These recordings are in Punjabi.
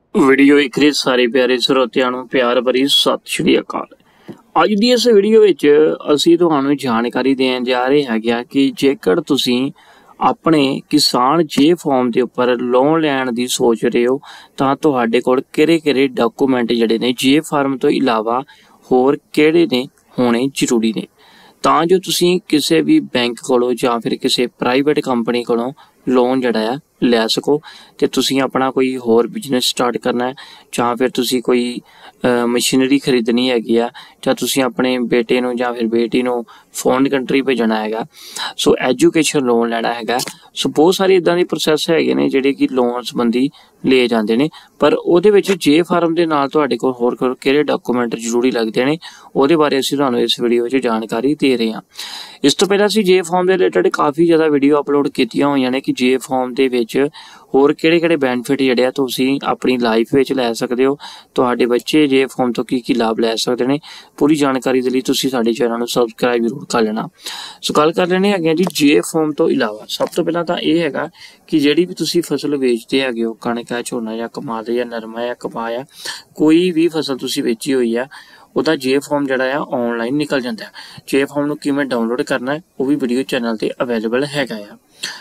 ਵੀਡੀਓ ਇੱਕ ਰੇ ਸਾਰੇ ਪਿਆਰੇ ਸਰੋਤਿਆਂ ਨੂੰ ਪਿਆਰ ਭਰੀ ਸਤਿ ਸ਼੍ਰੀ ਅਕਾਲ। ਅੱਜ ਦੀ ਇਸ ਵੀਡੀਓ ਵਿੱਚ ਅਸੀਂ ਤੁਹਾਨੂੰ ਜਾਣਕਾਰੀ ਦੇਣ ਜਾ ਰਹੇ ਹਾਂ ਕਿ ਜੇਕਰ ਤੁਸੀਂ ਆਪਣੇ ਕਿਸਾਨ ਜੇ ਫਾਰਮ ਦੇ ਉੱਪਰ ਲੋਨ ਲੈਣ ਦੀ ਸੋਚ ਰਹੇ ਹੋ ਤਾਂ ਤੁਹਾਡੇ ਕੋਲ ਕਿਹੜੇ ਡਾਕੂਮੈਂਟ ਜਿਹੜੇ ਨੇ ਜੇ ਫਾਰਮ ਤੋਂ ਇਲਾਵਾ ਹੋਰ ਕਿਹੜੇ ਨੇ ਹੋਣੇ ਜ਼ਰੂਰੀ ਨੇ, ਤਾਂ ਜੋ ਤੁਸੀਂ ਕਿਸੇ ਵੀ ਬੈਂਕ ਕੋਲੋਂ ਜਾਂ ਫਿਰ ਕਿਸੇ ਪ੍ਰਾਈਵੇਟ ਕੰਪਨੀ ਕੋਲੋਂ ਲੋਨ ਜਿਹੜਾ ਆ ਲੈ ਸਕੋ ਤੇ ਤੁਸੀਂ ਆਪਣਾ ਕੋਈ ਹੋਰ ਬਿਜ਼ਨਸ ਸਟਾਰਟ ਕਰਨਾ ਹੈ ਜਾਂ ਫਿਰ ਤੁਸੀਂ ਕੋਈ ਮਸ਼ੀਨਰੀ ਖਰੀਦਣੀ ਹੈਗੀ ਆ ਜਾਂ ਤੁਸੀਂ ਆਪਣੇ ਬੇਟੇ ਨੂੰ ਜਾਂ ਫਿਰ ਬੇਟੀ ਨੂੰ ਫੋਰਨ ਕੰਟਰੀ ਭੇਜਣਾ ਹੈਗਾ, ਸੋ ਐਜੂਕੇਸ਼ਨ ਲੋਨ ਲੈਣਾ ਹੈਗਾ। ਸੋ ਬਹੁਤ ਸਾਰੇ ਇਦਾਂ ਦੇ ਪ੍ਰੋਸੈਸ ਹੈਗੇ ਨੇ ਜਿਹੜੇ ਕਿ ਲੋਨ ਸੰਬੰਧੀ ਲਏ ਜਾਂਦੇ ਨੇ, ਪਰ ਉਹਦੇ ਵਿੱਚ ਜੇ ਫਾਰਮ ਦੇ ਨਾਲ ਤੁਹਾਡੇ ਕੋਲ ਹੋਰ ਕਿਹੜੇ ਡਾਕੂਮੈਂਟ ਜ਼ਰੂਰੀ ਲੱਗਦੇ ਨੇ ਉਹਦੇ ਬਾਰੇ ਅਸੀਂ ਤੁਹਾਨੂੰ ਇਸ ਵੀਡੀਓ ਵਿੱਚ ਜਾਣਕਾਰੀ ਦੇ ਰਹੇ ਹਾਂ। ਇਸ ਤੋਂ ਪਹਿਲਾਂ ਅਸੀਂ ਜੇ ਫਾਰਮ ਦੇ ਰਿਲੇਟਡ ਕਾਫੀ ਜ਼ਿਆਦਾ ਵੀਡੀਓ ਅਪਲੋਡ ਕੀਤੀਆਂ ਹੋਈਆਂ ਨੇ ਕਿ ਜੇ ਫਾਰਮ ਦੇ ਵਿੱਚ ਹੋਰ ਕਿਹੜੇ ਬੈਨੀਫਿਟ ਜਿਹੜੇ ਆ ਤੁਸੀਂ ਆਪਣੀ ਲਾਈਫ ਵਿੱਚ ਲੈ ਸਕਦੇ ਹੋ, ਤੁਹਾਡੇ ਬੱਚੇ ਜੇ ਫਾਰਮ ਤੋਂ ਕੀ ਲਾਭ ਲੈ ਸਕਦੇ ਨੇ। ਪੂਰੀ ਜਾਣਕਾਰੀ ਦੇ ਲਈ ਤੁਸੀਂ ਸਾਡੇ ਚੈਨਲ ਨੂੰ ਸਬਸਕ੍ਰਾਈਬ ਜ਼ਰੂਰ ਕਰ ਲੈਣਾ। ਸੋ ਗੱਲ ਕਰ ਲੈਣੇ ਹੈਗੇ ਜੀ ਜੇ ਫਾਰਮ ਤੋਂ ਇਲਾਵਾ। ਸਭ ਤੋਂ ਪਹਿਲਾਂ ਤਾਂ ਇਹ ਹੈਗਾ ਕਿ ਜਿਹੜੀ ਵੀ ਤੁਸੀਂ ਫਸਲ ਵੇਚਦੇ ਹੈਗੇ ਹੋ, ਕਣਕ ਹੈ, ਝੋਨਾ ਜਾਂ ਕਮਾਦ ਜਾਂ ਨਰਮਾ ਜਾਂ ਕਪਾਹ ਆ, ਕੋਈ ਵੀ ਫਸਲ ਤੁਸੀਂ ਵੇਚੀ ਹੋਈ ਆ ਉਹਦਾ ਜੇ ਫਾਰਮ ਜਿਹੜਾ ਆ ਆਨਲਾਈਨ ਨਿਕਲ ਜਾਂਦਾ। ਜੇ ਫਾਰਮ ਨੂੰ ਕਿਵੇਂ ਡਾਊਨਲੋਡ ਕਰਨਾ ਹੈ ਉਹ ਵੀ ਵੀਡੀਓ ਚੈਨਲ ਤੇ ਅਵੇਲੇਬਲ ਹੈਗਾ ਆ।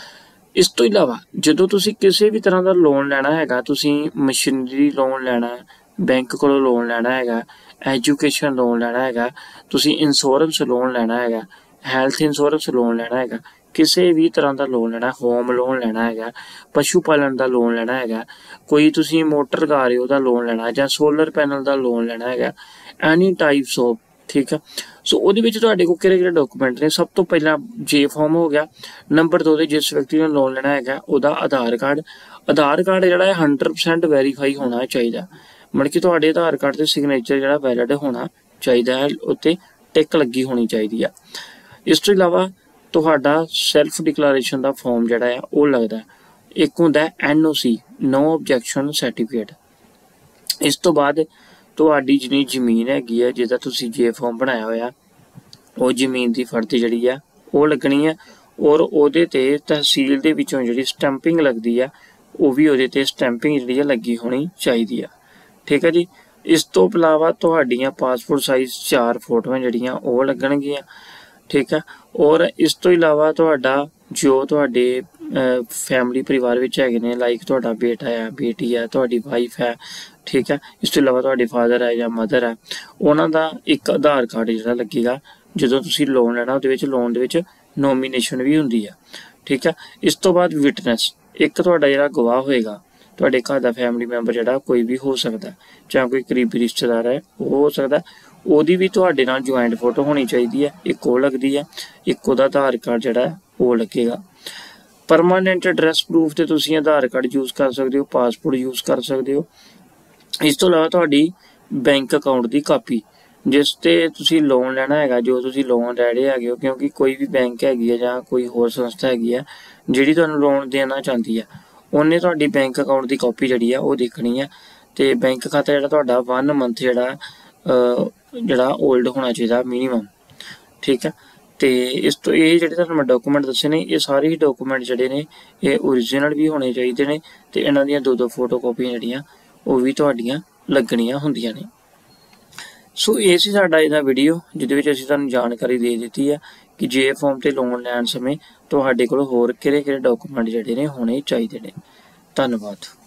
ਇਸ ਤੋਂ ਇਲਾਵਾ ਜਦੋਂ ਤੁਸੀਂ ਕਿਸੇ ਵੀ ਤਰ੍ਹਾਂ ਦਾ ਲੋਨ ਲੈਣਾ ਹੈਗਾ, ਤੁਸੀਂ ਮਸ਼ੀਨਰੀ ਲੋਨ ਲੈਣਾ, ਬੈਂਕ ਕੋਲੋਂ ਲੋਨ ਲੈਣਾ ਹੈਗਾ, ਐਜੂਕੇਸ਼ਨ ਲੋਨ ਲੈਣਾ ਹੈਗਾ, ਤੁਸੀਂ ਇੰਸ਼ੋਰੈਂਸ ਲੋਨ ਲੈਣਾ ਹੈਗਾ, ਹੈਲਥ ਇੰਸ਼ੋਰੈਂਸ ਲੋਨ ਲੈਣਾ ਹੈਗਾ, ਕਿਸੇ ਵੀ ਤਰ੍ਹਾਂ ਦਾ ਲੋਨ ਲੈਣਾ, ਹੋਮ ਲੋਨ ਲੈਣਾ ਹੈਗਾ, ਪਸ਼ੂ ਪਾਲਣ ਦਾ ਲੋਨ ਲੈਣਾ ਹੈਗਾ, ਕੋਈ ਤੁਸੀਂ ਮੋਟਰ ਲਗਾ ਰਹੇ ਹੋ ਉਹਦਾ ਲੋਨ ਲੈਣਾ ਜਾਂ ਸੋਲਰ ਪੈਨਲ ਦਾ ਲੋਨ ਲੈਣਾ ਹੈਗਾ, ਐਨੀ ਟਾਈਪਸ ਆਫ, ਠੀਕ ਆ। ਸੋ ਉਹਦੇ ਵਿੱਚ ਤੁਹਾਡੇ ਕੋਲ ਕਿਹੜੇ ਡਾਕੂਮੈਂਟ ਨੇ? ਸਭ ਤੋਂ ਪਹਿਲਾਂ ਜੇ ਫਾਰਮ ਹੋ ਗਿਆ। ਨੰਬਰ 2 ਤੇ ਜਿਸ ਵਿਅਕਤੀ ਨੇ ਲੋਨ ਲੈਣਾ ਹੈਗਾ ਉਹਦਾ ਆਧਾਰ ਕਾਰਡ ਜਿਹੜਾ ਹੈ 100% ਵੈਰੀਫਾਈ ਹੋਣਾ ਚਾਹੀਦਾ, ਮਤਲਬ ਕਿ ਤੁਹਾਡੇ ਆਧਾਰ ਕਾਰਡ ਤੇ ਸਿਗਨੇਚਰ ਜਿਹੜਾ ਵੈਲਿਡ ਹੋਣਾ ਚਾਹੀਦਾ ਹੈ, ਉੱਤੇ ਟਿਕ ਲੱਗੀ ਹੋਣੀ ਚਾਹੀਦੀ ਆ। ਇਸ ਤੋਂ ਇਲਾਵਾ ਤੁਹਾਡਾ ਸੈਲਫ ਡਿਕਲੇਰੇਸ਼ਨ ਦਾ ਫਾਰਮ ਜਿਹੜਾ ਆ ਉਹ ਲੱਗਦਾ। ਇੱਕ ਹੁੰਦਾ NOC, ਨੋ ਆਬਜੈਕਸ਼ਨ ਸਰਟੀਫਿਕੇਟ। ਇਸ ਤੋਂ ਬਾਅਦ ਤੁਹਾਡੀ ਜਿੰਨੀ ਜ਼ਮੀਨ ਹੈਗੀ ਹੈ ਜਿਹਦਾ ਤੁਸੀਂ ਜੇ ਫਾਰਮ ਬਣਾਇਆ ਹੋਇਆ, ਉਹ ਜ਼ਮੀਨ ਦੀ ਫਰਦ ਜਿਹੜੀ ਆ ਉਹ ਲੱਗਣੀ ਹੈ, ਔਰ ਉਹਦੇ ਤੇ ਤਹਿਸੀਲ ਦੇ ਵਿੱਚੋਂ ਜਿਹੜੀ ਸਟੈਂਪਿੰਗ ਲੱਗਦੀ ਆ ਉਹ ਵੀ ਉਹਦੇ ਤੇ ਸਟੈਂਪਿੰਗ ਜਿਹੜੀ ਆ ਲੱਗੀ ਹੋਣੀ ਚਾਹੀਦੀ ਆ, ਠੀਕ ਹੈ ਜੀ। ਇਸ ਤੋਂ ਇਲਾਵਾ ਤੁਹਾਡੀਆਂ ਪਾਸਪੋਰਟ ਸਾਈਜ਼ 4 ਫੋਟੋਆਂ ਜਿਹੜੀਆਂ ਉਹ ਲੱਗਣਗੀਆਂ, ਠੀਕ ਹੈ। ਔਰ ਇਸ ਤੋਂ ਇਲਾਵਾ ਤੁਹਾਡਾ ਜੋ ਤੁਹਾਡੇ ਫੈਮਿਲੀ ਪਰਿਵਾਰ ਵਿੱਚ ਹੈਗੇ ਨੇ, ਲਾਈਕ ਤੁਹਾਡਾ ਬੇਟਾ ਹੈ, ਬੇਟੀ ਹੈ, ਤੁਹਾਡੀ ਵਾਈਫ ਹੈ, ਠੀਕ ਹੈ। ਇਸ ਤੋਂ ਇਲਾਵਾ ਤੁਹਾਡੇ ਫਾਦਰ ਹੈ ਜਾਂ ਮਦਰ ਹੈ, ਉਹਨਾਂ ਦਾ ਇੱਕ ਆਧਾਰ ਕਾਰਡ ਜਿਹੜਾ ਲੱਗੇਗਾ। ਜਦੋਂ ਤੁਸੀਂ ਲੋਨ ਲੈਣਾ ਉਹਦੇ ਵਿੱਚ ਲੋਨ ਦੇ ਵਿੱਚ ਨੋਮੀਨੇਸ਼ਨ ਵੀ ਹੁੰਦੀ ਆ, ਠੀਕ ਹੈ। ਇਸ ਤੋਂ ਬਾਅਦ ਵਿਟਨੈਸ, ਇੱਕ ਤੁਹਾਡਾ ਜਿਹੜਾ ਗਵਾਹ ਹੋਏਗਾ, ਤੁਹਾਡੇ ਘਰ ਦਾ ਫੈਮਿਲੀ ਮੈਂਬਰ ਜਿਹੜਾ ਕੋਈ ਵੀ ਹੋ ਸਕਦਾ ਜਾਂ ਕੋਈ ਕਰੀਬੀ ਰਿਸ਼ਤੇਦਾਰ ਹੈ ਉਹ ਹੋ ਸਕਦਾ, ਉਹਦੀ ਵੀ ਤੁਹਾਡੇ ਨਾਲ ਜੁਆਇੰਟ ਫੋਟੋ ਹੋਣੀ ਚਾਹੀਦੀ ਹੈ, ਇੱਕ ਉਹ ਲੱਗਦੀ ਹੈ, ਇੱਕ ਉਹਦਾ ਆਧਾਰ ਕਾਰਡ ਜਿਹੜਾ ਉਹ ਲੱਗੇਗਾ। ਪਰਮਾਨੈਂਟ ਐਡਰੈਸ ਪ੍ਰੂਫ ਤੇ ਤੁਸੀਂ ਆਧਾਰ ਕਾਰਡ ਯੂਜ਼ ਕਰ ਸਕਦੇ ਹੋ, ਪਾਸਪੋਰਟ ਯੂਜ਼ ਕਰ ਸਕਦੇ ਹੋ। ਇਸ ਤੋਂ ਇਲਾਵਾ ਤੁਹਾਡੀ ਬੈਂਕ ਅਕਾਊਂਟ ਦੀ ਕਾਪੀ ਜਿਸ ਤੇ ਤੁਸੀਂ ਲੋਨ ਲੈਣਾ ਹੈਗਾ, ਜੋ ਤੁਸੀਂ ਲੋਨ ਲੈ ਰਹੇ ਹੈਗੇ ਹੋ, ਕਿਉਂਕਿ ਕੋਈ ਵੀ ਬੈਂਕ ਹੈਗੀ ਹੈ ਜਾਂ ਕੋਈ ਹੋਰ ਸੰਸਥਾ ਹੈਗੀ ਆ ਜਿਹੜੀ ਤੁਹਾਨੂੰ ਲੋਨ ਦੇਣਾ ਚਾਹੁੰਦੀ ਹੈ, ਉਹਨੇ ਤੁਹਾਡੀ ਬੈਂਕ ਅਕਾਊਂਟ ਦੀ ਕਾਪੀ ਜਿਹੜੀ ਆ ਉਹ ਦੇਖਣੀ ਹੈ। ਤੇ ਬੈਂਕ ਖਾਤਾ ਜਿਹੜਾ ਤੁਹਾਡਾ 1 ਮੰਥ ਜਿਹੜਾ ਓਲਡ ਹੋਣਾ ਚਾਹੀਦਾ ਮਿਨੀਮਮ, ਠੀਕ ਹੈ। ਤੇ ਇਸ ਤੋਂ ਇਹ ਜਿਹੜੇ ਤੁਹਾਨੂੰ ਮੈਂ ਡਾਕੂਮੈਂਟ ਦੱਸੇ ਨੇ, ਇਹ ਸਾਰੇ ਹੀ ਡਾਕੂਮੈਂਟ ਜਿਹੜੇ ਨੇ ਇਹ ਓਰੀਜਨਲ ਵੀ ਹੋਣੇ ਚਾਹੀਦੇ ਨੇ ਤੇ ਇਹਨਾਂ ਦੀਆਂ 2 ਫੋਟੋ ਕਾਪੀਆਂ ਜਿਹੜੀਆਂ ਉਹ ਵੀ ਤੁਹਾਡੀਆਂ ਲੱਗਣੀਆਂ ਹੁੰਦੀਆਂ ਨੇ। ਸੋ ਇਹ ਸੀ ਸਾਡਾ ਇਹਦਾ ਵੀਡੀਓ, ਜਿਹਦੇ ਵਿੱਚ ਅਸੀਂ ਤੁਹਾਨੂੰ ਜਾਣਕਾਰੀ ਦੇ ਦਿੱਤੀ ਹੈ ਕਿ ਜੇ ਫਾਰਮ ਤੇ ਲੋਨ ਲੈਣ ਸਮੇਂ ਤੁਹਾਡੇ ਕੋਲ ਹੋਰ ਕਿਹੜੇ ਡਾਕੂਮੈਂਟ ਜਿਹੜੇ ਨੇ ਹੋਣੇ ਚਾਹੀਦੇ ਨੇ। ਧੰਨਵਾਦ।